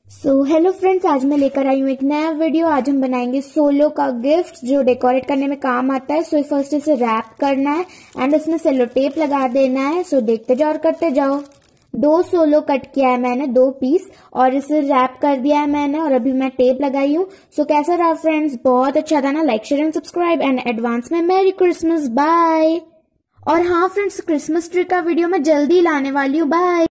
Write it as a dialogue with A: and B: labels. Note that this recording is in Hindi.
A: हेलो फ्रेंड्स, आज मैं लेकर आई हूँ एक नया वीडियो। आज हम बनाएंगे सोलो का गिफ्ट जो डेकोरेट करने में काम आता है। फर्स्ट इसे रैप करना है एंड उसमें सेलो टेप लगा देना है। देखते जाओ और करते जाओ। 2 सोलो कट किया है मैंने, 2 पीस, और इसे रैप कर दिया है मैंने और अभी मैं टेप लगाई हूँ। कैसा रहा फ्रेंड्स? बहुत अच्छा था ना? Like share and subscribe and advance में मैरी क्रिसमस, बाय। और हाँ फ्रेंड्स, क्रिसमस ट्री का वीडियो मैं जल्दी लाने वाली हूँ, बाय।